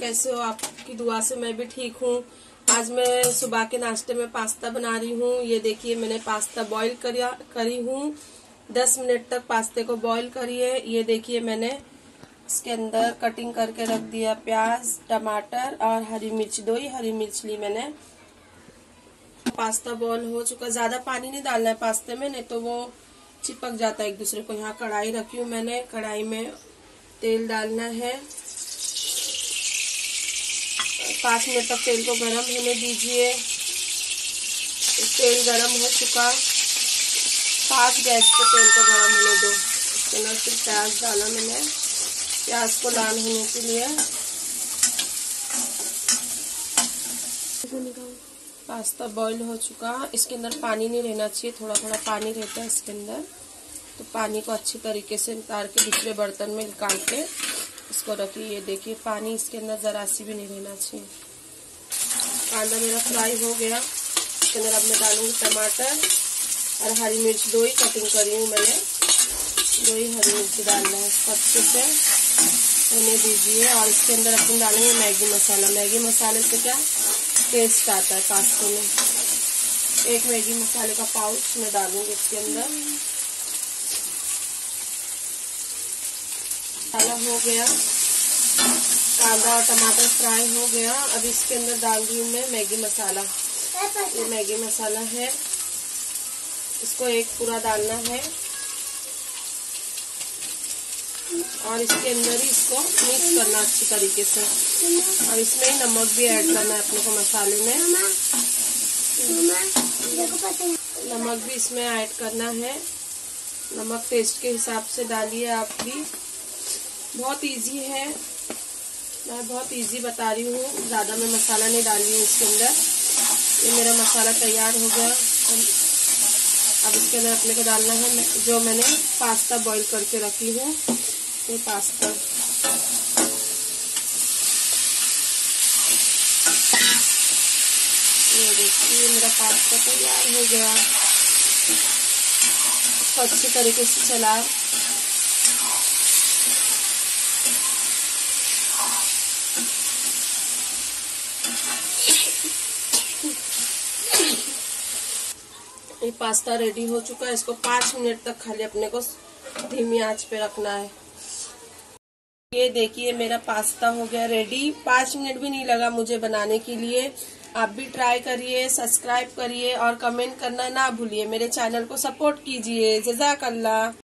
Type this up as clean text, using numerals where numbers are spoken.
कैसे हो? आपकी दुआ से मैं भी ठीक हूँ। आज मैं सुबह के नाश्ते में पास्ता बना रही हूँ। ये देखिए, मैंने पास्ता बॉईल करी हूँ। 10 मिनट तक पास्ते को बॉईल करिए। ये देखिए, मैंने इसके अंदर कटिंग करके रख दिया प्याज, टमाटर और हरी मिर्च। 2 ही हरी मिर्च ली मैंने। पास्ता बॉईल हो चुका। ज्यादा पानी नहीं डालना है पास्ते में, नहीं तो वो चिपक जाता है एक दूसरे को। यहाँ कढ़ाई रखी हूँ मैंने। कढ़ाई में तेल डालना है। 5 मिनट तक तेल को गरम होने दीजिए। तेल गरम हो चुका। फास्ट गैस पे तेल को गरम होने दो। इसके अंदर फिर प्याज डाला मैंने, प्याज को लाल होने के लिए। पास्ता बॉईल हो चुका। इसके अंदर पानी नहीं रहना चाहिए, थोड़ा थोड़ा पानी रहता है इसके अंदर। तो पानी को अच्छी तरीके से निकाल के दूसरे बर्तन में निकाल के इसको रखिए। ये देखिए, पानी इसके अंदर जरा सी भी नहीं रहना चाहिए। कांदा मेरा फ्राई हो गया। इसके अंदर अब मैं डालूंगी टमाटर और हरी मिर्च। 2 ही कटिंग करी हूँ मैंने। 2 ही हरी मिर्च डालना है। इसको अच्छे से होने दीजिए। और इसके अंदर अपन डालेंगे मैगी मसाला। मैगी मसाले से क्या टेस्ट आता है पास्ते में। 1 मैगी मसाले का पाउच मैं डालूंगी इसके अंदर। मसाला हो गया, कांदा और टमाटर फ्राई हो गया। अब इसके अंदर डाल रही हूँ मैं मैगी मसाला। ये मैगी मसाला है, इसको एक पूरा डालना है और इसके अंदर ही इसको मिक्स करना अच्छी तरीके से। और इसमें ही नमक भी ऐड करना है अपने को मसाले में। नमक भी इसमें ऐड करना है। नमक टेस्ट के हिसाब से डालिए आप भी। बहुत इजी है, मैं बहुत इजी बता रही हूँ। ज़्यादा मैं मसाला नहीं डाली हूँ इसके अंदर। ये मेरा मसाला तैयार हो गया। अब इसके अंदर अपने को डालना है जो मैंने पास्ता बॉईल करके रखी हूँ। ये पास्ता ये देखिए, मेरा पास्ता तैयार हो गया। इसको अच्छी तरीके से चला। ये पास्ता रेडी हो चुका है। इसको 5 मिनट तक खाली अपने को धीमी आंच पे रखना है। ये देखिए, मेरा पास्ता हो गया रेडी। 5 मिनट भी नहीं लगा मुझे बनाने के लिए। आप भी ट्राई करिए, सब्सक्राइब करिए और कमेंट करना ना भूलिए। मेरे चैनल को सपोर्ट कीजिए। जज़ाकल्लाह।